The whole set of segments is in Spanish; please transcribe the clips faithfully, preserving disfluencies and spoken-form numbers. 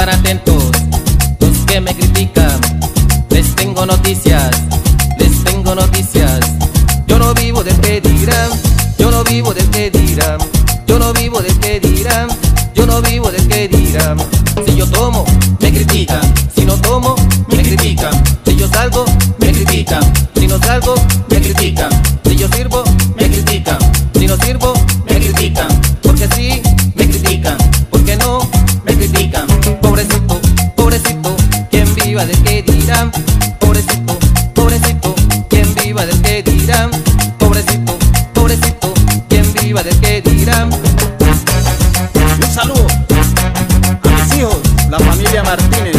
estar atentos los que me critican. Les tengo noticias, les tengo noticias. Yo no vivo del que dirán, yo no vivo del que dirán, yo no vivo del que dirán, yo no vivo del que dirán. Si yo tomo, me critican. Si no tomo, me critican. Si yo salgo, me critican. Si no salgo, me critican. Si yo sirvo, me critican. Si no sirvo, me critican. Porque sí, me critican. Porque no, me critican. Pobrecito, pobrecito, quien viva del que dirán. Pobrecito, pobrecito, quien viva del que dirán. Pobrecito, pobrecito, quien viva del que dirán. Un saludo a mis hijos, la familia Martínez,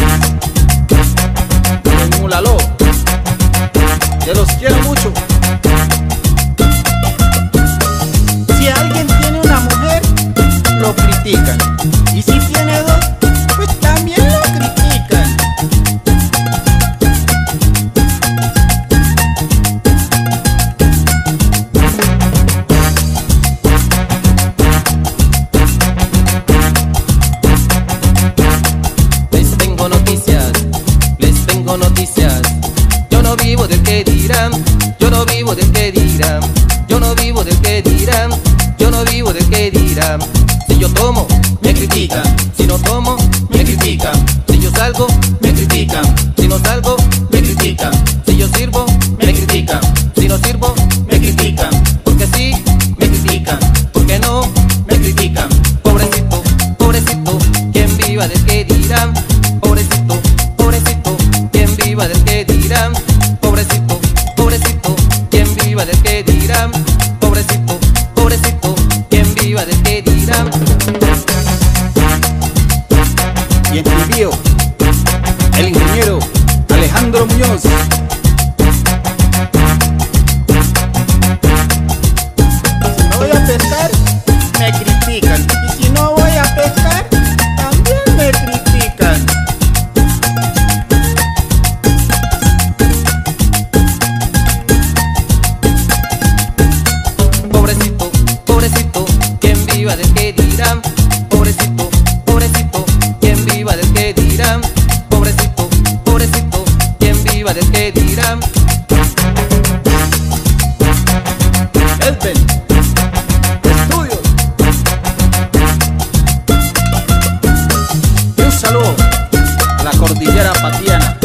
en Mulaló, que los quiero mucho. Si alguien tiene una mujer, lo critican, y si tiene dos, pues también lo critican. Les tengo noticias, les tengo noticias. Yo no vivo del que dirán, yo no vivo del que dirán, yo no vivo del que dirán, yo no vivo del que dirán. Si yo tomo, me critican. Si no tomo, me critican. Si yo salgo, me critican. Si no salgo, me critican. Si yo sirvo, me critican. Si no sirvo, me critican. Porque sí, me critican. Porque no, me critican. Pobrecito, pobrecito, quien viva del que dirán. Pobrecito, pobrecito, quien viva del que dirán. Pobrecito, pobrecito, quien viva del que dirán. Pobrecito, pobrecito, quien viva del que dirán. Y en Trujillo, el ingeniero Alejandro Muñoz. Si no voy a pescar, me critican. Y si no voy a pescar, también me critican. Pobrecito, pobrecito, quien viva del que dirán. Pobrecito, pobrecito, quien viva del que dirán. Pobrecito, pobrecito, quien viva del que dirán. Elben Estudios. Y un saludo a la cordillera Patiana.